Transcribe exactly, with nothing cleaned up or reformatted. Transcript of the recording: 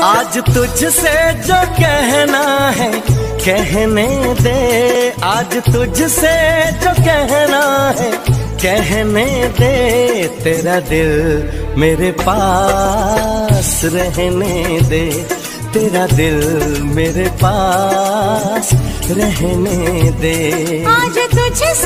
आज तुझसे जो कहना है कहने दे, आज तुझसे जो कहना है कहने दे। तेरा दिल मेरे पास रहने दे, तेरा दिल मेरे पास रहने दे। आज तुझसे